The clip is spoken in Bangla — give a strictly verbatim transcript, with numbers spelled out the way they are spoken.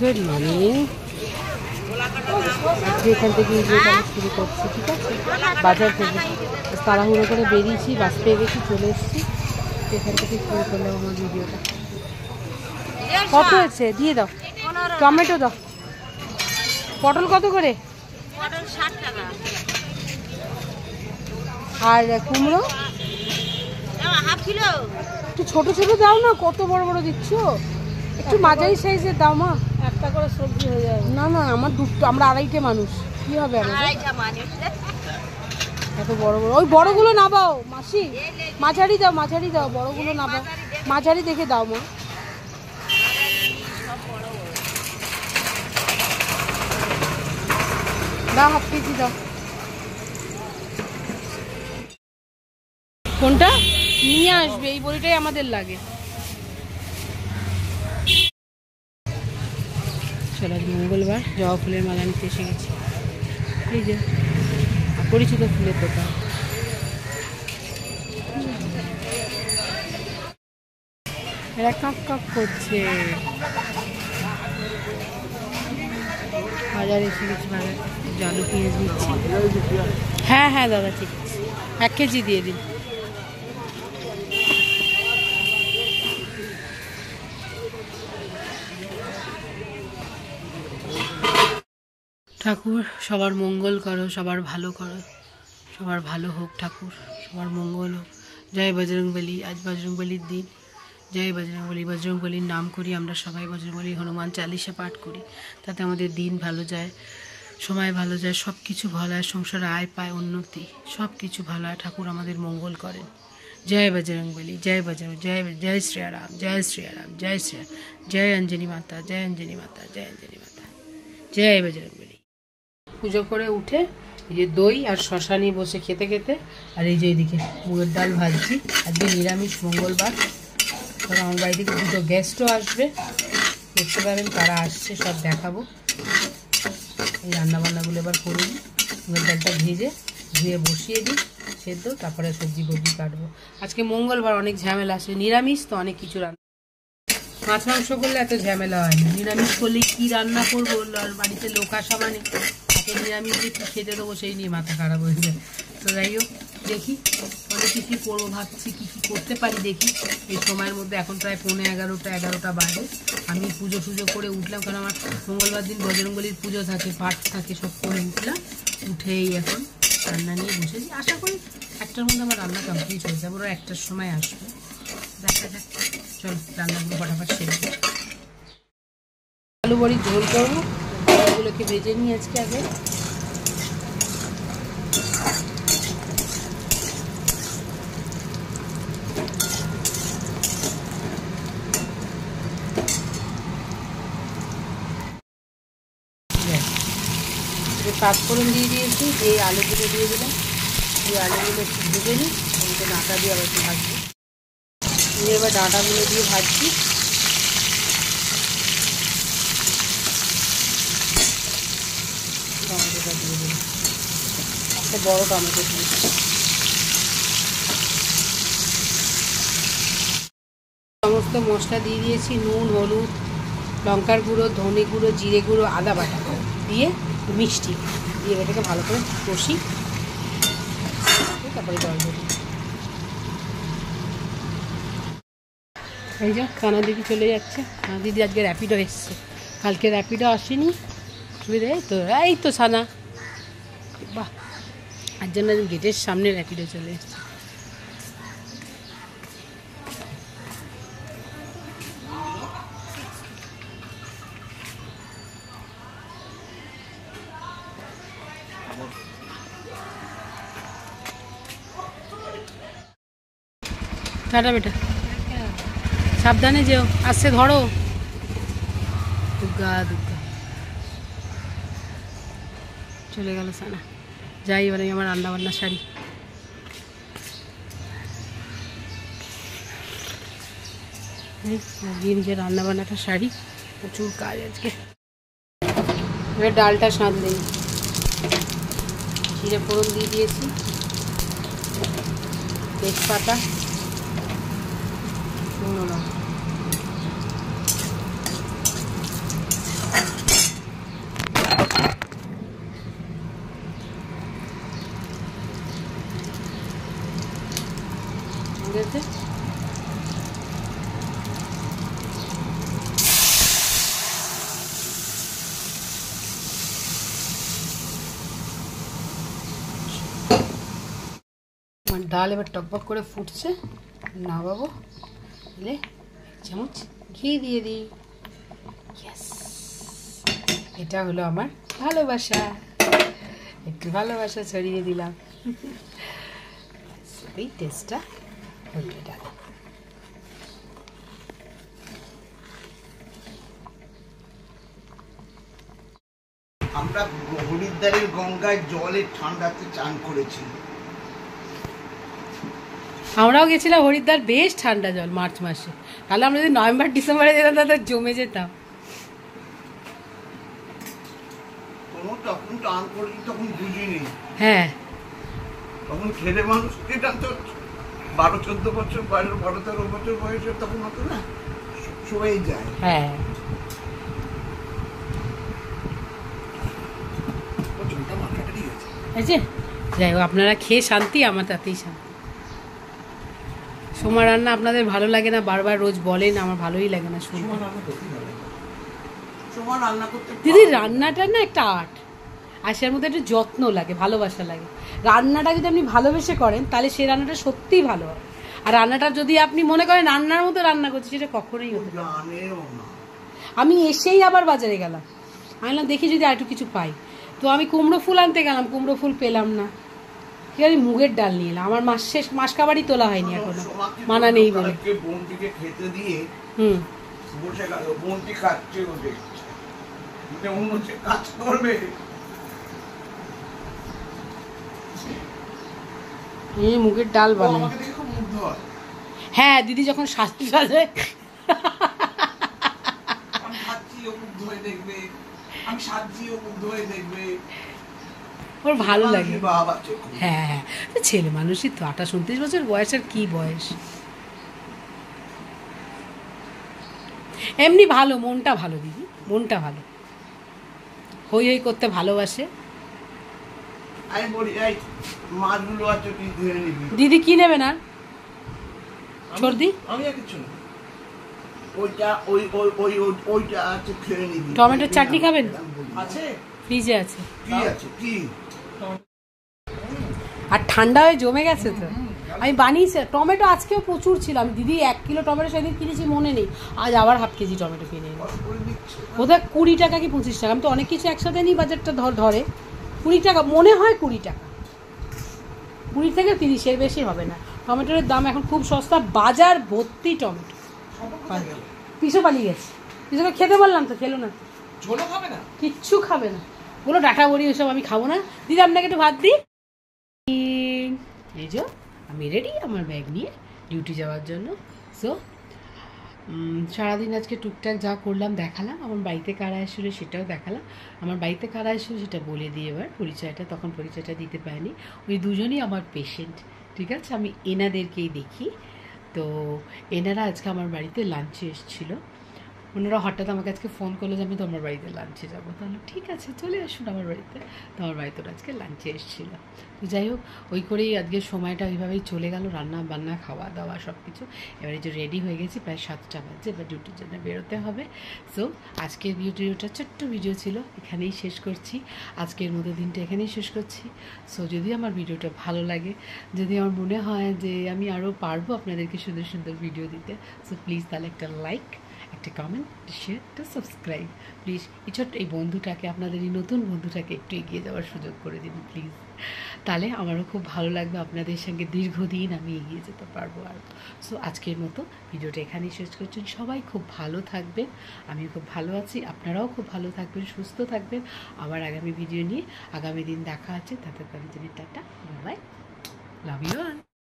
Good morning. এখান থেকে শুরু করছি, ঠিক আছে? বাজার থেকে তাড়াহুড়ো করে বেরিয়েছি, বাস পেয়ে গেছি, চলে এসেছি। এখান থেকে শুরু করলাম আমার ভিডিওটা। কত হয়েছে দিয়ে দাও, টমেটো দাও। পটল কত করে? আর কুমড়ো একটু ছোট ছোট দাও না, কত বড় বড় দিচ্ছ? একটু মাঝারি সাইজের দাও মা, একটা করে সবজি হয়ে যাবে। না না, আমার দুটো, আমরা আড়াইটে মানুষ, কি হবে এত বড় বড়? ওই বড়গুলো নাবাও মাসি, মাঝারি দাও, মাঝারি দাও, বড়গুলো নাবাও, মাঝারি দেখে দাও মা। দাও হাফ কেজি দাও। কোনটা নিয়ে আসবে? এই বড়িটাই আমাদের লাগে। চলো, মঙ্গলবার জবা ফুলের মালা নিতে এসে গেছি। এই যে পরিচিত ফুলের দোকান। এরা কাক কাক করছে। বাজার এসে গেছি, বাজার জালু পেঁয়াজ নিচ্ছি। হ্যাঁ হ্যাঁ দাদা, ঠিক আছে, এক কেজি দিয়ে দিন। ঠাকুর সবার মঙ্গল করো, সবার ভালো করো, সবার ভালো হোক ঠাকুর, সবার মঙ্গল হোক। জয় বজরংবলী। আজ বজরংবলীর দিন। জয় বজরংবলী। বজরংবলীর নাম করি আমরা সবাই, বজরংবলী হনুমান চালিশা পাঠ করি, তাতে আমাদের দিন ভালো যায়, সময় ভালো যায়, সব কিছু ভালো হয়, সংসারে আয় পায়, উন্নতি, সব কিছু ভালো হয়। ঠাকুর আমাদের মঙ্গল করেন। জয় বজরংবলী। জয় বজরং জয় জয় শ্রীরাম, জয় শ্রীরাম, জয় শ্রীরাম, জয় অঞ্জনী মাতা, জয় অঞ্জনী মাতা, জয় অঞ্জনী মাতা, জয় বজরংবলী। পুজো করে উঠে এই যে দই আর শশা নিয়ে বসে খেতে খেতে, আর এই যে এইদিকে মুগের ডাল ভাজছি। আজকে নিরামিষ মঙ্গলবার। তবে আমার বাড়ি থেকে দুটো গেস্টও আসবে, দেখতে পাবেন তারা আসছে, সব দেখাবো। এই রান্নাবান্নাগুলো এবার করে দিই। মুগের ডালটা ভেজে ধুয়ে বসিয়ে দিই সেদ্ধ, তারপরে সবজি ফবজি কাটবো। আজকে মঙ্গলবার, অনেক ঝামেলা আসে, নিরামিষ তো অনেক কিছু রান্না। মাছ মাংস করলে এত ঝামেলা হয় না, নিরামিষ করলে কী রান্না করবো, আর বাড়িতে লোক আসা মানে এত নিরামিষ যে কী খেতে দেবো সেই নিয়ে মাথা খারাপ হয়ে যায়। তো যাই হোক, দেখি অনেক কিছুই করবো ভাবছি, কী কী করতে পারি দেখি এই সময়ের মধ্যে। এখন প্রায় পৌনে এগারোটা এগারোটা বাজে। আমি পুজো টুজো করে উঠলাম, কারণ আমার মঙ্গলবার দিন বজরংবলীর পুজো থাকে, পাঠ থাকে, সব করে উঠলাম। উঠেই এখন রান্না নিয়ে বসেছি। আশা করি একটার মধ্যে আমার রান্না কমপ্লিট হয়ে যাবে, ওরা একটার সময় আসবে, দেখা যাক। চল রান্নাগুলো ফটাফট সেরে দিই। আলু বড়ি ঝোল করবো, বড়িগুলোকে ভেজে নিই আজকে আগে। পাঁচফোড়ন দিয়ে দিয়েছি, যে আলুগুলো দিয়ে দিলাম, এই আলুগুলো একটু ভেজে নিই, ওইটা ডাঁটা দিয়ে আবার একটু ভাজছি। এবার ডাঁটাগুলো দিয়ে ভাজছি। টমেটোটা দিয়ে দিলাম, একটা বড় টমেটো দিয়ে সমস্ত মশলা দিয়ে দিয়েছি। নুন, হলুদ, লঙ্কার গুঁড়ো, ধনে গুঁড়ো, জিরে গুঁড়ো, আদা বাটা দিয়ে মিষ্টি দিয়ে এটাকে ভালো করে কষি, তারপরে জল দেবো। এই যে কানা দিদি চলে যাচ্ছে। কানা দিদি আজকে র্যাপিডো এসছে, কালকে র্যাপিডো আসেনি, বুঝলে? তো এই তো সানা, বাহ, আর জন্য গেটের সামনে র্যাপিডো চলে এসছে। টাটা বেটা, সাবধানে যেও, আসছে ধরো। দুর্গা দুর্গা চলে গেল সানা। যাই এবারে আমার রান্না বান্না শাড়ি। গিয়ে নিজের রান্না বান্নাটা শাড়ি, প্রচুর কাজ আজকে। এবার ডালটা সাঁত দিই, জিরে ফোড়ন দিয়ে দিয়েছি, তেজপাতা, শুকনো লঙ্কা, ডাল এবার টকবক করে ফুটছে, নামাবো, দিলে চামচ ঘি দিয়ে দিই। ইয়েস, এটা হলো আমার ভালোবাসা, একটু ভালোবাসা ছড়িয়ে দিলাম। এই টেস্টটা হলো ডাল। আমরা হরিদ্বারের গঙ্গায় জলে ঠান্ডাতে চান করেছি। আমরাও গেছিলাম হরিদ্বার, বেশ ঠান্ডা জল মার্চ মাসে। তাহলে আমরা যদি নভেম্বর ডিসেম্বরে যেতাম তাহলে জমে যেতাম। কোনো তখন টান করেছি, তখন বুঝিনি। হ্যাঁ, তখন ছেলে মানুষ, এটা তো বারো চোদ্দ বছর বয়স, বারো তেরো বছর বয়সে তখন হতো না, সবাই যায়। হ্যাঁ, যাই হোক, আপনারা খেয়ে শান্তি, আমার তাতেই শান্তি। সোমা রান্না আপনাদের ভালো লাগে না, বারবার রোজ বলেন, আমার ভালোই লাগে না শুনতে। দিদি রান্নাটা না একটা আর্ট, আর সের মধ্যে একটু যত্ন লাগে, ভালোবাসা লাগে। রান্নাটা যদি আপনি ভালোবেসে করেন তাহলে সেই রান্নাটা সত্যিই ভালো হয়। আর রান্নাটা যদি আপনি মনে করেন রান্নার মতো রান্না করছি, সেটা কখনোই হতে পারে না। আমি এসেই আবার বাজারে গেলাম, আমি বললাম দেখি যদি আর একটু কিছু পাই। তো আমি কুমড়ো ফুল আনতে গেলাম, কুমড়ো ফুল পেলাম না, ঠিক আছে মুগের ডাল নিয়ে এলাম। আমার মাস শেষ মাস কাবারই তোলা হয়নি এখনো, মানা নেই বলে। বোনটিকে খেতে দিয়ে হুম বসে গেল, বোনটি খাচ্ছে, ওদের অন্য কাজ করবে। মুগের ডাল বানাই। হ্যাঁ, দিদি যখন শাস্তি সাজে ওর ভালো লাগে। হ্যাঁ হ্যাঁ, ছেলে মানুষই তো, আঠাশ উনত্রিশ বছর বয়স, আর কি বয়স। এমনি ভালো, মনটা ভালো দিদি, মনটা ভালো, হই হই করতে ভালোবাসে। আমি বলি এই মাছগুলো আছে কি ধরে নিবি। দিদি কি নেবেন আর সর্দি? আমি আর কিছু না, ওইটা ওই ওই ওই ওইটা আছে খেয়ে নিবি। টমেটোর চাটনি খাবেন? আছে, ফ্রিজে আছে। কি আছে কি? আর ঠান্ডা হয়ে জমে গেছে তো, আমি বানিয়েছি। টমেটো আজকেও প্রচুর ছিল, আমি দিদি এক কিলো টমেটো সেদিন কিনেছি মনে নেই, আজ আবার হাফ কেজি টমেটো কিনে নিই। বোধহয় কুড়ি টাকা কি পঁচিশ টাকা, আমি তো অনেক কিছু একসাথে নিই, বাজারটা ধরে কুড়ি টাকা মনে হয়, কুড়ি টাকা, কুড়ি থেকে তিরিশের বেশি হবে না। টমেটোর দাম এখন খুব সস্তা, বাজার ভর্তি টমেটো। পিসও পালিয়ে গেছে, পিসোকে খেতে বললাম তো খেলো না, কিচ্ছু খাবে না, বলো ডাটা বড়ি ওইসব আমি খাবো না। দিদি আপনাকে একটু ভাত দিই। এই যে আমি রেডি আমার ব্যাগ নিয়ে ডিউটি যাওয়ার জন্য। সো সারাদিন আজকে টুকটাক যা করলাম দেখালাম, আমার বাড়িতে কারা এসেছিলো সেটাও দেখালাম। আমার বাড়িতে কারা এসেছিলো সেটা বলে দিই এবার, পরিচয়টা তখন পরিচয়টা দিতে পারিনি। ওই দুজনই আমার পেশেন্ট, ঠিক আছে, আমি এনাদেরকেই দেখি। তো এনারা আজকে আমার বাড়িতে লাঞ্চে এসেছিলো। ওনারা হঠাৎ আমাকে আজকে ফোন করলো যে আমি তোমার বাড়িতে লাঞ্চে যাবো, তাহলে ঠিক আছে চলে আসুন আমার বাড়িতে। তো আমার বাড়িতে ওরা আজকে লাঞ্চে এসেছিলো। তো যাই হোক, ওই করেই আজকে সময়টা ওইভাবেই চলে গেল, রান্না বান্না খাওয়া দাওয়া সব কিছু। এবারে যে রেডি হয়ে গেছি, প্রায় সাতটা বাজে, এবার ডিউটির জন্য বেরোতে হবে। সো আজকের ভিডিওটা ছোট্ট ভিডিও ছিল, এখানেই শেষ করছি। আজকের মতো দিনটা এখানেই শেষ করছি। সো যদি আমার ভিডিওটা ভালো লাগে, যদি আমার মনে হয় যে আমি আরও পারবো আপনাদেরকে সুন্দর সুন্দর ভিডিও দিতে, সো প্লিজ তাহলে একটা লাইক, একটা কমেন্ট, শেয়ার, একটা সাবস্ক্রাইব প্লিজ। এই ছোট্ট এই বন্ধুটাকে, আপনাদের এই নতুন বন্ধুটাকে একটু এগিয়ে যাওয়ার সুযোগ করে দিন প্লিজ, তাহলে আমারও খুব ভালো লাগবে, আপনাদের সঙ্গে দীর্ঘদিন আমি এগিয়ে যেতে পারবো। আর সো আজকের মতো ভিডিওটা এখানেই শেষ করছেন। সবাই খুব ভালো থাকবেন, আমি খুব ভালো আছি, আপনারাও খুব ভালো থাকবেন, সুস্থ থাকবেন। আবার আগামী ভিডিও নিয়ে আগামী দিন দেখা আছে, তাতে তাদের জন্য tata, bye, love you all.